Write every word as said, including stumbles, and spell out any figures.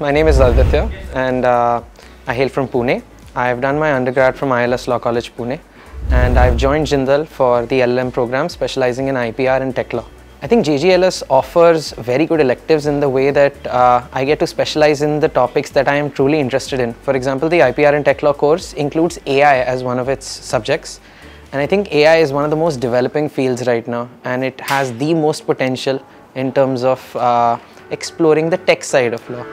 my name is Aditya and uh, I hail from Pune. I've done my undergrad from I L S Law College, Pune, and I've joined Jindal for the L L M program specializing in I P R and tech law. I think J G L S offers very good electives in the way that uh, I get to specialize in the topics that I am truly interested in. For example, the I P R and tech law course includes A I as one of its subjects. And I think A I is one of the most developing fields right now, and it has the most potential in terms of uh, exploring the tech side of law.